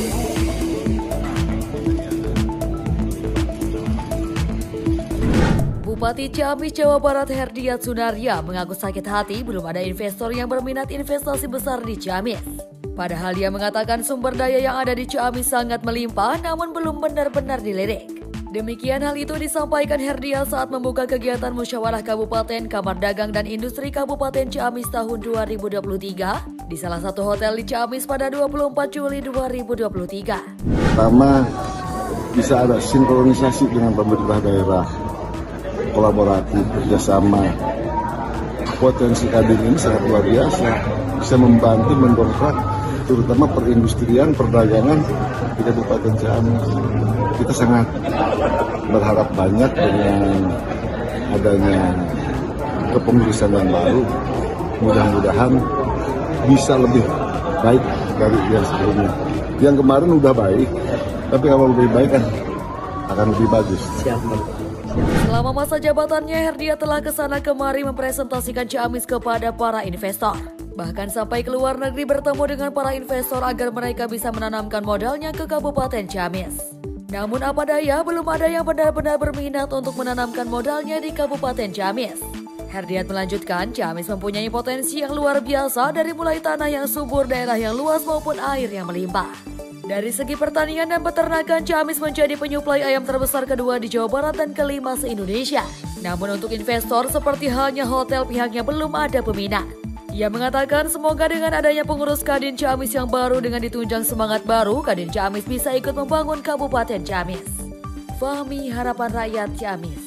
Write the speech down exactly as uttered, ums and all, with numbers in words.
Bupati Ciamis, Jawa Barat Herdiat Sunaria mengaku sakit hati belum ada investor yang berminat investasi besar di Ciamis. Padahal dia mengatakan sumber daya yang ada di Ciamis sangat melimpah namun belum benar-benar dilirik. Demikian hal itu disampaikan Herdiat saat membuka kegiatan Musyawarah Kabupaten Kamar Dagang dan Industri Kabupaten Ciamis tahun dua ribu dua puluh tiga di salah satu hotel di Ciamis pada dua puluh empat Juli dua ribu dua puluh tiga. Pertama, bisa ada sinkronisasi dengan pemerintah daerah, kolaboratif, kerjasama. Potensi kadin ini sangat luar biasa, bisa membantu mendongkrak terutama perindustrian, perdagangan di Kabupaten Ciamis. Kita sangat berharap banyak dengan adanya kepengurusan yang baru, mudah-mudahan bisa lebih baik dari yang sebelumnya. Yang kemarin udah baik, tapi kalau lebih baik kan akan lebih bagus. Selama masa jabatannya, Herdiat telah kesana kemari mempresentasikan Ciamis kepada para investor. Bahkan sampai ke luar negeri bertemu dengan para investor agar mereka bisa menanamkan modalnya ke Kabupaten Ciamis. Namun apa daya, belum ada yang benar-benar berminat untuk menanamkan modalnya di Kabupaten Ciamis. Herdiat melanjutkan, Ciamis mempunyai potensi yang luar biasa dari mulai tanah yang subur, daerah yang luas maupun air yang melimpah. Dari segi pertanian dan peternakan, Ciamis menjadi penyuplai ayam terbesar kedua di Jawa Barat dan kelima se-Indonesia. Namun untuk investor seperti halnya hotel, pihaknya belum ada peminat. Ia mengatakan semoga dengan adanya pengurus Kadin Ciamis yang baru dengan ditunjang semangat baru, Kadin Ciamis bisa ikut membangun Kabupaten Ciamis. Fahmi, Harapan Rakyat Ciamis.